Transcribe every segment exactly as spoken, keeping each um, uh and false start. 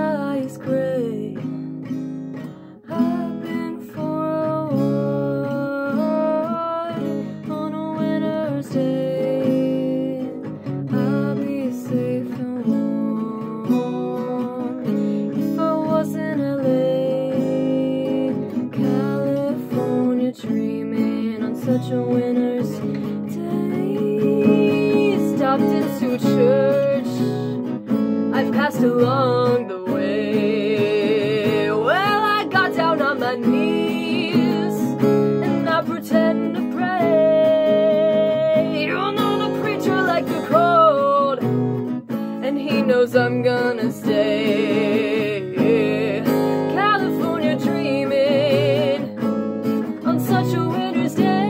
sky is gray. I've been for a walk on a winter's day. I'll be safe and warm if I was in L A, California, dreaming on such a winter's day. Stopped into a church I've passed along the way. Well, I got down on my knees and I pretend to pray. You know the preacher like the cold, and he knows I'm gonna stay. California, dreaming on such a winter's day.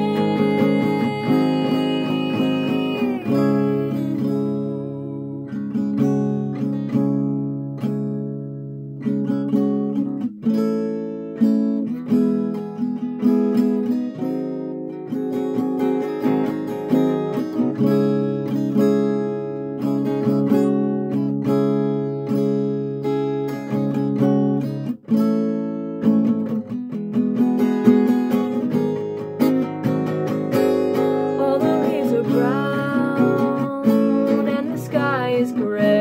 Brown and the sky is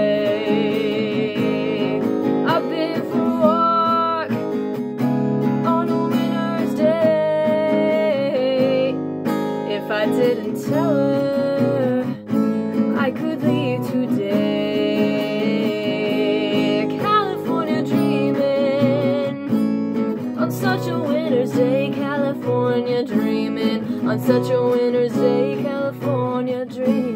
gray. I've been for a walk on a winter's day. If I didn't tell her I could leave today. California, dreaming on such a winter's day. California, dreaming on such a winter's day. California, dreaming.